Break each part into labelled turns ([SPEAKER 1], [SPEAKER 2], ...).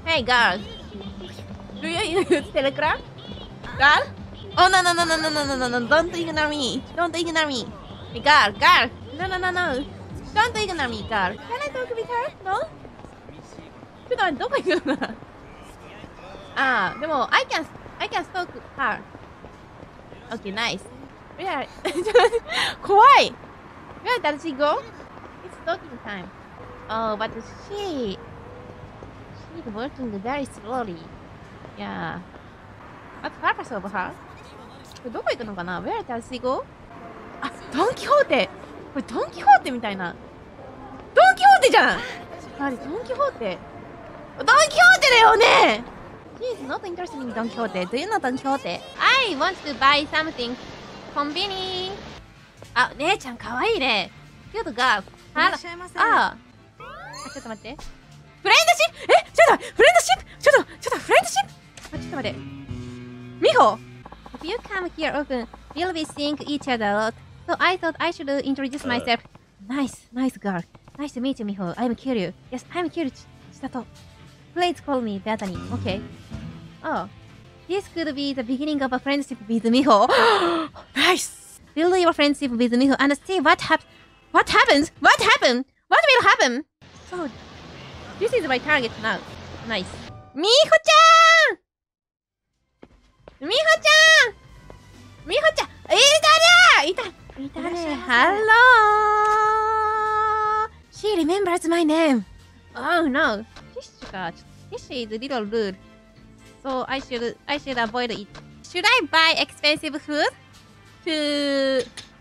[SPEAKER 1] Hey, girl. Do you use Telegram? Girl? Oh, no, no, no, no, no, no, no, no, no. Don't ignore me. Don't ignore me. Hey, girl, girl. No, no, no, no. Don't ignore me, girl. Can I talk with her? No? ちょっと待って、どこ行くのかなああ、でも、I can stalk her. Okay, nice. Where? 怖い Where does she go? It's stalking time. Oh, but she's working very slowly. Yeah. What's the purpose of her? これどこ行くのかな Where does she go? あ、ドンキホーテこれドンキホーテみたいな。ドンキホーテじゃんあれ、ドンキホーテドンキホーテだよね She's not interested in Don Quixote. Do you know Don Quixote? I want to buy something. コンビニあ、姉ちゃんかわいいね。キュートが、あら、あ、ちょっと待って。フレンドシップちょっとフレンドシップちょっとフレンドシップちょっと待って。ミホ If you come here often, we'll be seeing each other a lot. So I thought I should introduce myself. Nice girl. Nice to meet you, Miho. I'm Kiryu. Yes, I'm Kiryu Chisato. Please call me Bethany. Okay. Oh. This could be the beginning of a friendship with Miho. Nice! Build your friendship with Miho and see what happens. What happened? What will happen? So, this is my target now. Nice. Miho-chan! Miho-chan! Miho-chan! いたね Hello! She remembers my name. Oh no. This is a little rude. So I should avoid it. Should I buy expensive food to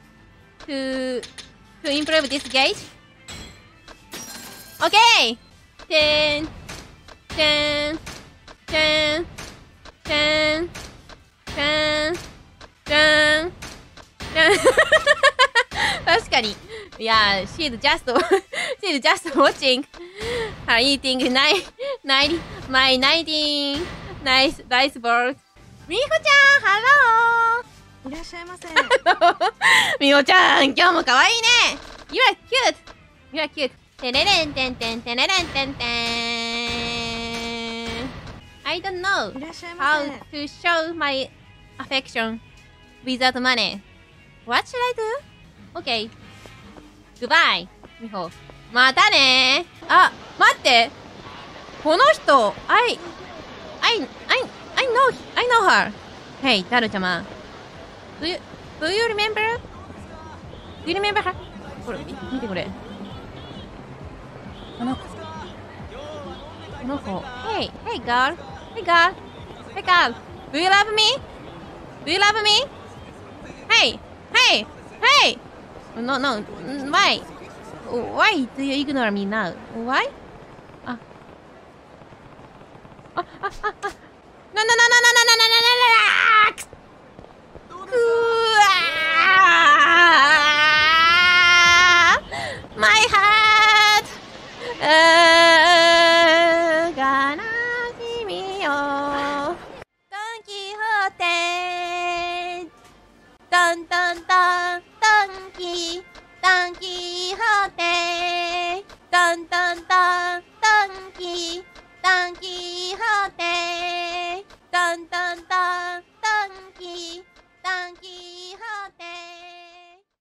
[SPEAKER 1] improve this gauge? Okay. 確かに。いや、she's just watching her eating my 19 nice rice balls. みほちゃん、ハロー。
[SPEAKER 2] いらっしゃいませ。
[SPEAKER 1] みほちゃん、今日も可愛いね。You are cute. てれれんてんてんてれれんてんてん。I don't know
[SPEAKER 2] いらっしゃいま
[SPEAKER 1] how
[SPEAKER 2] せ。
[SPEAKER 1] to show my affection without money. What should I do? Okay. Goodbye, みほ。またねー。あ、待って。この人、I know her. Hey, タルちゃま。Do you remember? Do you remember her? これ、見てこれ。この子。Hey, girl. Hey, girl. Do you love me? Hey. No. Why do you ignore me now? Why? No. My heart.